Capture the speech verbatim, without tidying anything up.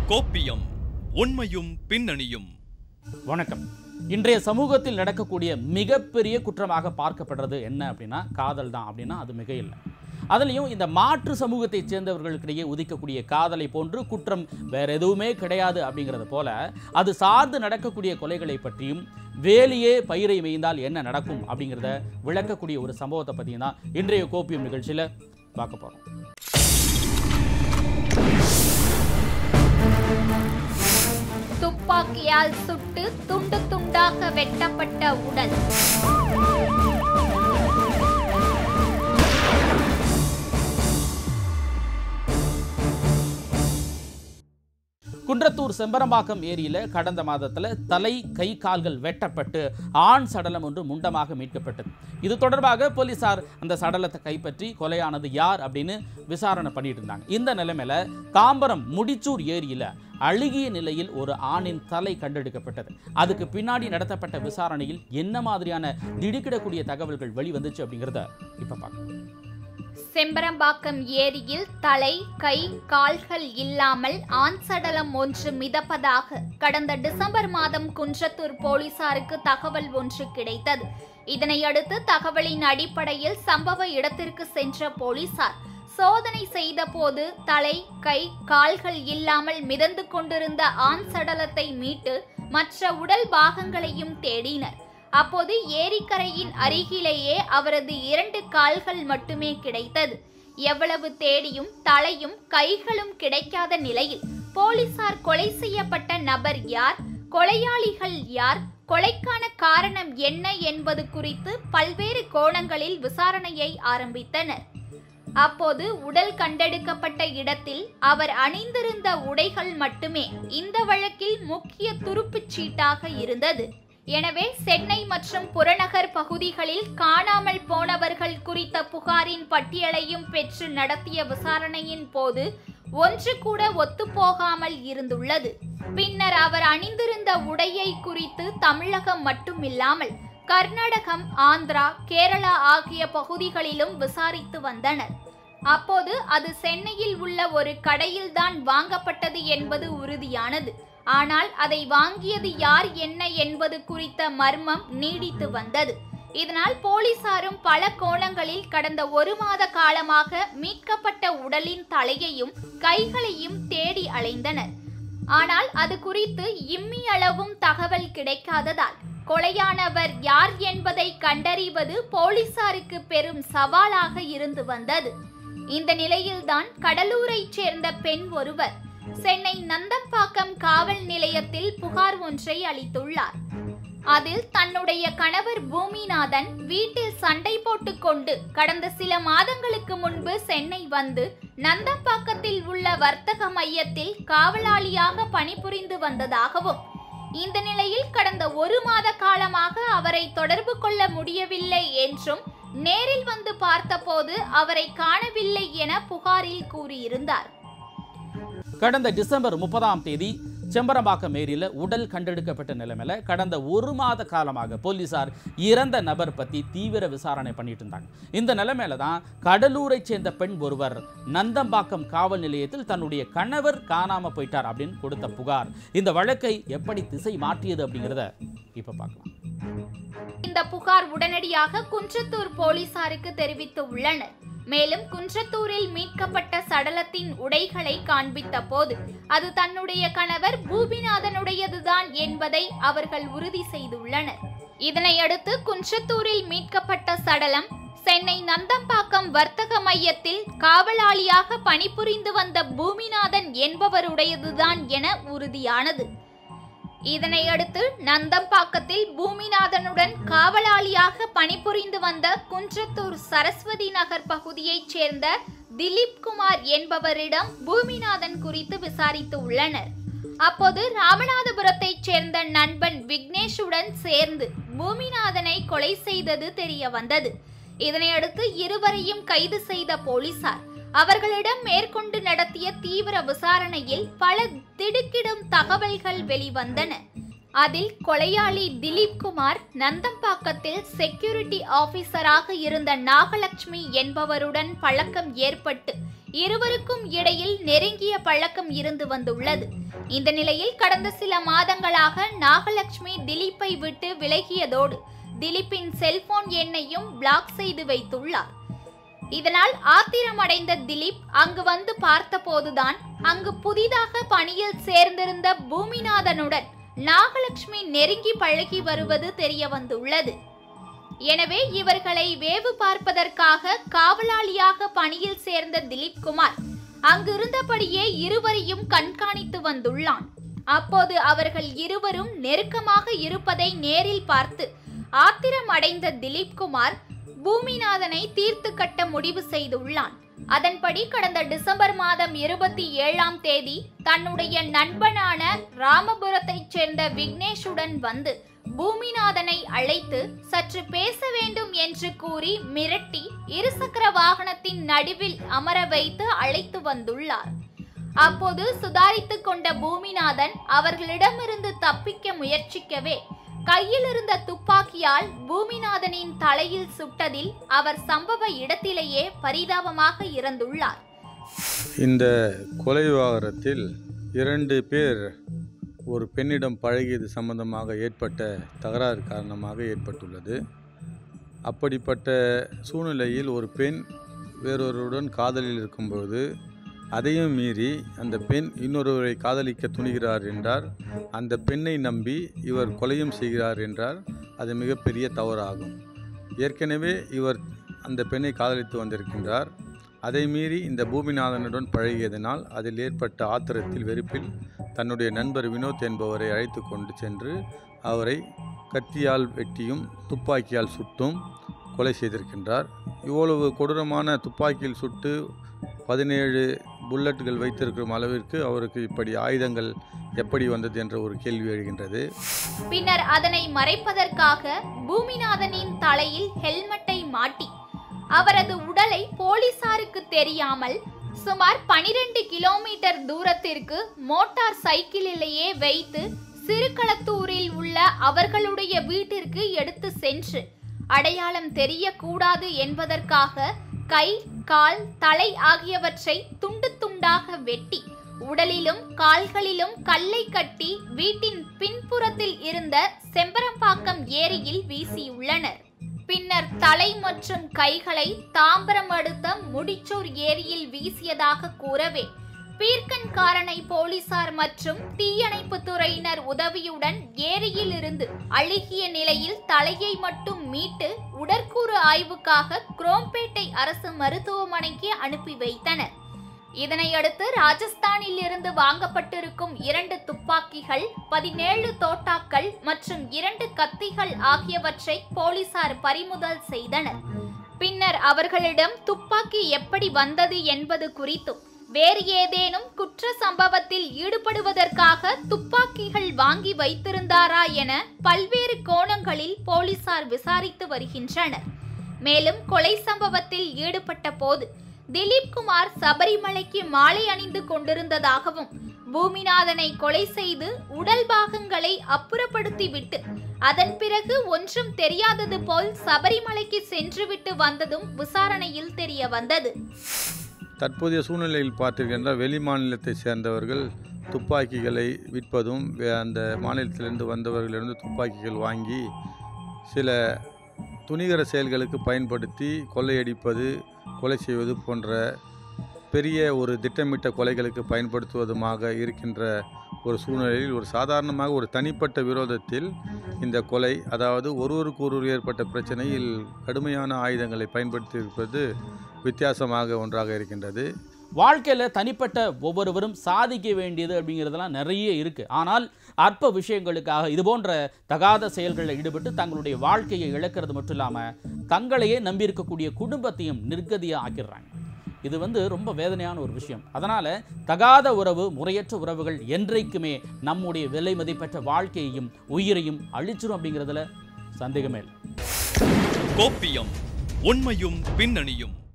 கோப்பியம் உண்மையும் பின்னணியும். வணக்கம். இன்றைய சமூகத்தில் நடக்கக்கூடிய மிகப்பெரிய குற்றமாக பார்க்கப்படுறது என்ன அப்படின்னா காதல் தான். அப்படின்னா அது மிக இல்லை. அதுலேயும் இந்த மாற்று சமூகத்தைச் சேர்ந்தவர்களுக்கிடையே உதிக்கக்கூடிய காதலை போன்று குற்றம் வேற எதுவுமே கிடையாது அப்படிங்கிறது போல அது சார்ந்து நடக்கக்கூடிய கொலைகளை பற்றியும் வேலியே பயிரை மேய்ந்தால் என்ன நடக்கும் அப்படிங்கிறத விளக்கக்கூடிய ஒரு சம்பவத்தை பற்றியும் தான் இன்றைய கோப்பியம் நிகழ்ச்சியில் பார்க்க போகிறோம். துப்பாக்கியால் சுட்டு துண்டு துண்டாக வெட்டப்பட்ட உடல். குன்றத்தூர் செம்பரம்பாக்கம் ஏரியில கடந்த மாதத்துல தலை கை கால்கள் வெட்டப்பட்டு ஆண் சடலம் ஒன்று முண்டமாக மீட்கப்பட்டது. இது தொடர்பாக போலீசார் அந்த சடலத்தை கைப்பற்றி கொலையானது யார் அப்படின்னு விசாரணை பண்ணிட்டு இருந்தாங்க. இந்த நிலைமையில தாம்பரம் முடிச்சூர் ஏரியில அழுகிய நிலையில் ஒரு ஆணின் தலை கண்டெடுக்கப்பட்டது. அதுக்கு பின்னாடி நடத்தப்பட்ட விசாரணையில் என்ன மாதிரியான திடுக்கிடக்கூடிய தகவல்கள் வெளிவந்துச்சு அப்படிங்கிறத இப்ப பார்க்கலாம். செம்பரம்பாக்கம் ஏரியில் தலை கை கால்கள் இல்லாமல் ஆண் சடலம் ஒன்று மிதப்பதாக கடந்த டிசம்பர் மாதம் குன்றத்தூர் போலீசாருக்கு தகவல் ஒன்று கிடைத்தது. இதனையடுத்து தகவலின் அடிப்படையில் சம்பவ இடத்திற்கு சென்ற போலீசார் சோதனை செய்த போது தலை கை கால்கள் இல்லாமல் மிதந்து கொண்டிருந்த ஆண் சடலத்தை மீட்டு மற்ற உடல் பாகங்களையும் தேடினர். அப்போது ஏரிக்கரையின் அருகிலேயே அவரது இரண்டு கால்கள் மட்டுமே கிடைத்தது. எவ்வளவு தேடியும் தலையும் கைகளும் கிடைக்காத நிலையில் போலீசார் கொலை செய்யப்பட்ட நபர் யார், கொலையாளிகள் யார், கொலைக்கான காரணம் என்ன என்பது குறித்து பல்வேறு கோணங்களில் விசாரணையை ஆரம்பித்தனர். அப்போது உடல் கண்டெடுக்கப்பட்ட இடத்தில் அவர் அணிந்திருந்த உடைகள் மட்டுமே இந்த வழக்கில் முக்கிய துருப்புச் சீட்டாக இருந்தது. எனவே சென்னை மற்றும் புறநகர் பகுதிகளில் காணாமல் போனவர்கள் குறித்த புகாரின் பட்டியலையும் பெற்று நடத்திய விசாரணையின் போது ஒன்று கூட ஒத்துப்போகாமல் இருந்துள்ளது. பின்னர் அவர் அணிந்திருந்த உடையை குறித்து தமிழகம் மட்டுமில்லாமல் கர்நாடகம், ஆந்திரா, கேரளா ஆகிய பகுதிகளிலும் விசாரித்து வந்தனர். அப்போது அது சென்னையில் உள்ள ஒரு கடையில்தான் வாங்கப்பட்டது என்பது உறுதியானது. ஆனால் அதை வாங்கியது யார் என்ன என்பது குறித்த மர்மம் நீடித்து வந்தது. இதனால் போலீசாரும் பல கோணங்களில் கடந்த ஒரு மாத காலமாக மீட்கப்பட்ட உடலின் தலையையும் கைகளையும் தேடி அலைந்தனர். ஆனால் அது குறித்து இம்மி அளவும் தகவல் கிடைக்காததால் கொலையானவர் யார் என்பதை கண்டறிவது போலீசாருக்கு பெரும் சவாலாக இருந்து வந்தது. இந்த நிலையில்தான் கடலூரைச் சேர்ந்த பெண் ஒருவர் சென்னை நந்தம்பாக்கம் காவல் நிலையத்தில் புகார் ஒன்றை அளித்துள்ளார். அதில் தன்னுடைய கணவர் பூமிநாதன் வீட்டில் சண்டை போட்டுக் கொண்டு கடந்த சில மாதங்களுக்கு முன்பு சென்னை வந்து நந்தம்பாக்கத்தில் உள்ள வர்த்தக மையத்தில் காவலாளியாக பணிபுரிந்து வந்ததாகவும், இந்த நிலையில் கடந்த ஒரு மாத காலமாக அவரை தொடர்பு கொள்ள முடியவில்லை என்றும், நேரில் வந்து பார்த்தபோது அவரை காணவில்லை என புகாரில் கூறியிருந்தார். கடந்த டிசம்பர் முப்பதாம் தேதி செம்பரம்பாக்கம் ஏரியில் உடல் கண்டெடுக்கப்பட்ட நிலைமையில கடந்த ஒரு மாத காலமாக போலீசார் இறந்த நபர் பற்றி தீவிர விசாரணை பண்ணிட்டு இருந்தாங்க. இந்த நிலைமையில தான் கடலூரை சேர்ந்த பெண் ஒருவர் நந்தம்பாக்கம் காவல் நிலையத்தில் தன்னுடைய கணவர் காணாம போயிட்டார் அப்படின்னு கொடுத்த புகார் இந்த வழக்கை எப்படி திசை மாற்றியது அப்படிங்கிறத இப்ப பார்க்கலாம். இந்த புகார் உடனடியாக குன்றத்தூர் போலீசாருக்கு தெரிவித்து உள்ளனர். மேலும் குன்றத்தூரில் மீட்கப்பட்ட சடலத்தின் உடைகளை காண்பித்த போது அது தன்னுடைய கணவர் பூமிநாதனுடையதுதான் என்பதை அவர்கள் உறுதி செய்துள்ளனர். இதனையடுத்து குன்றத்தூரில் மீட்கப்பட்ட சடலம் சென்னை நந்தம்பாக்கம் வர்த்தக மையத்தில் காவலாளியாக பணிபுரிந்து வந்த பூமிநாதன் என்பவருடையதுதான் என உறுதியானது. இதனையடுத்து நந்தம்பாக்கத்தில் பூமிநாதனுடன் காவலாளியாக பணிபுரிந்து வந்த குன்றத்தூர் சரஸ்வதி நகர் பகுதியைச் சேர்ந்த திலீப் குமார் என்பவரிடம் பூமிநாதன் குறித்து விசாரித்து உள்ளனர். அப்போது ராமநாதபுரத்தைச் சேர்ந்த நண்பன் விக்னேஷுடன் சேர்ந்து பூமிநாதனை கொலை செய்தது தெரிய வந்தது. இதனையடுத்து இருவரையும் கைது செய்த போலீசார் அவர்களிடம் மேற்கொண்டு நடத்திய தீவிர விசாரணையில் பல திடுக்கிடும் தகவல்கள் வெளிவந்தன. அதில் கொலையாளி திலீப் குமார் நந்தம்பாக்கத்தில் செக்யூரிட்டி ஆபீசராக இருந்த நாகலட்சுமி என்பவருடன் பழக்கம் ஏற்பட்டு இருவருக்கும் இடையில் நெருங்கிய பழக்கம் இருந்து வந்துள்ளது. இந்த நிலையில் கடந்த சில மாதங்களாக நாகலட்சுமி திலீப்பை விட்டு விலகியதோடு திலீப்பின் செல்போன் எண்ணையும் பிளாக் செய்து வைத்துள்ளார். இதனால் ஆத்திரமடைந்த திலீப் அங்கு வந்து பார்த்தபோதுதான் அங்கு புதிதாக பணியில் சேர்ந்திருந்த பூமிநாதனுடன் நாகலட்சுமி நெருங்கி பழகி வருவது தெரிய வந்துள்ளது. எனவே இவர்களை வேவு பார்ப்பதற்காக காவலாளியாக பணியில் சேர்ந்த திலீப் குமார் அங்கிருந்தபடியே இருவரையும் கண்காணித்து வந்துள்ளான். அப்போது அவர்கள் இருவரும் நெருக்கமாக இருப்பதை நேரில் பார்த்து ஆத்திரம் அடைந்த திலீப் குமார் பூமிநாதனை தீர்த்து கட்ட முடிவு செய்துள்ளான். அதன்படி கடந்த டிசம்பர் மாதம் இருபத்தி ஏழாம் தேதி தன்னுடைய நண்பனான ராமபுரத்தைச் சேர்ந்த விக்னேஷுடன் வந்து பூமிநாதனை அழைத்து சற்று பேச வேண்டும் என்று கூறி மிரட்டி இருசக்கர வாகனத்தின் நடுவில் அமர வைத்து அழைத்து வந்துள்ளார். அப்போது சுதாரித்துக் கொண்ட பூமிநாதன் அவர்களிடமிருந்து தப்பிக்க முயற்சிக்கவே கையில் இருந்த துப்பாக்கியால் பூமிநாதனின் தலையில் சுட்டதில் அவர் சம்பவ இடத்திலேயே பரிதாபமாக இறந்துள்ளார். இந்த கொலை விவகாரத்தில் இரண்டு பேர் ஒரு பெண்ணிடம் பழகியது சம்பந்தமாக ஏற்பட்ட தகராறு காரணமாக ஏற்பட்டுள்ளது. அப்படிப்பட்ட சூழ்நிலையில் ஒரு பெண் வேறொருவருடன் காதலில் இருக்கும்போது அதையும் மீறி அந்த பெண் இன்னொருவரை காதலிக்க துணிகிறார் என்றார், அந்த பெண்ணை நம்பி இவர் கொலையும் செய்கிறார் என்றார், அது மிகப்பெரிய தவறாகும். ஏற்கனவே இவர் அந்த பெண்ணை காதலித்து வந்திருக்கின்றார். அதை மீறி இந்த பூமிநாதனுடன் பழகியதனால் அதில் ஏற்பட்ட ஆத்திரத்தில் வெறுப்பில் தன்னுடைய நண்பர் வினோத் என்பவரை அழைத்து கொண்டு சென்று அவரை கத்தியால் வெட்டியும் துப்பாக்கியால் சுட்டும் கொலை செய்திருக்கின்றார். இவ்வளவு கொடூரமான துப்பாக்கியில் சுட்டு பதினேழு புல்லட்டுகள் வைத்திருக்கும் அளவிற்கு அவருக்கு இப்படி ஆயுதங்கள் எப்படி வந்தது என்ற ஒரு கேள்வி எழுகின்றது. பின்னர் அதனை மறைப்பதற்காக பூமிநாதனின் தலையில் ஹெல்மெட்டை மாட்டி அவரது உடலை போலீசாருக்கு தெரியாமல் சுமார் பனிரெண்டு கிலோமீட்டர் தூரத்திற்கு மோட்டார் சைக்கிளிலேயே வைத்து சிறுகளத்தூரில் உள்ள அவர்களுடைய வீட்டிற்கு எடுத்து சென்று அடையாளம் தெரியக்கூடாது என்பதற்காக கை, கால், தலை ஆகியவற்றை துண்டு துண்டாக வெட்டி உடலிலும் கால்களிலும் கல்லை கட்டி வீட்டின் பின்புறத்தில் இருந்த செம்பரம்பாக்கம் ஏரியில் வீசியுள்ளனர். பின்னர் தலை மற்றும் கைகளை தாம்பரம் அடுத்த முடிச்சூர் ஏரியில் வீசியதாக கூறவே பீர்க்கன்காரனை போலீசார் மற்றும் தீயணைப்பு துறையினர் உதவியுடன் ஏரியில் இருந்து அழுகிய நிலையில் தலையை மட்டும் மீட்டு உடற்கூறு ஆய்வுக்காக குரோம்பேட்டை அரசு மருத்துவமனைக்கு அனுப்பி வைத்தனர். இதனையடுத்து ராஜஸ்தானில் இருந்து வாங்கப்பட்டிருக்கும் இரண்டு துப்பாக்கிகள், பதினேழு தோட்டாக்கள் மற்றும் இரண்டு கத்திகள் ஆகியவற்றை போலீசார் பறிமுதல் செய்தனர். பின்னர் அவர்களிடம் துப்பாக்கி எப்படி வந்தது என்பது குறித்தும் வேறு ஏதேனும் குற்ற சம்பவத்தில் ஈடுபடுவதற்காக துப்பாக்கிகள் வாங்கி வைத்திருந்தாரா என பல்வேறு கோணங்களில் போலீசார் விசாரித்து வருகின்றனர். மேலும் கொலை சம்பவத்தில் ஈடுபட்ட போது திலீப் குமார் சபரிமலைக்கு மாலை அணிந்து கொண்டிருந்ததாகவும் பூமிநாதனை கொலை செய்து உடல் பாகங்களை அப்புறப்படுத்திவிட்டு அதன் பிறகு ஒன்றும் தெரியாதது போல் சபரிமலைக்கு சென்றுவிட்டு வந்ததும் விசாரணையில் தெரிய வந்தது. தற்போதைய சூழ்நிலையில் பார்த்திருக்கின்ற வெளி மாநிலத்தை சேர்ந்தவர்கள் துப்பாக்கிகளை விற்பதும் அந்த மாநிலத்திலிருந்து வந்தவர்களிலிருந்து துப்பாக்கிகள் வாங்கி சில துணிகர செயல்களுக்கு பயன்படுத்தி கொள்ளையடிப்பது, கொலை செய்வது போன்ற பெரிய ஒரு திட்டமிட்ட கொலைகளுக்கு பயன்படுத்துவதுமாக இருக்கின்ற ஒரு சூழ்நிலையில் ஒரு சாதாரணமாக ஒரு தனிப்பட்ட விரோதத்தில் இந்த கொலை, அதாவது ஒருவருக்கு ஒருவர் ஏற்பட்ட பிரச்சனையில் கடுமையான ஆயுதங்களை பயன்படுத்தி இருப்பது வித்தியாசமாக ஒன்றாக இருக்கின்றது. வாழ்க்கையில் தனிப்பட்ட ஒவ்வொருவரும் சாதிக்க வேண்டியது அப்படிங்கிறதெல்லாம் நிறைய இருக்குது. ஆனால் அற்ப விஷயங்களுக்காக இது போன்ற தகாத செயல்களில் ஈடுபட்டு தங்களுடைய வாழ்க்கையை இழக்கிறது மட்டும் இல்லாமல் தங்களையே நம்பியிருக்கக்கூடிய குடும்பத்தையும் நிர்கதியாக ஆக்கிடுறாங்க. இது வந்து ரொம்ப வேதனையான ஒரு விஷயம். அதனால் தகாத உறவு, முறையற்ற உறவுகள் என்றைக்குமே நம்முடைய விலை மதிப்பற்ற வாழ்க்கையையும் உயிரையும் அழிச்சிடும் அப்படிங்கிறதுல சந்தேகமே இல்லை. கோப்பியம், உண்மையும் பின்னணியும்.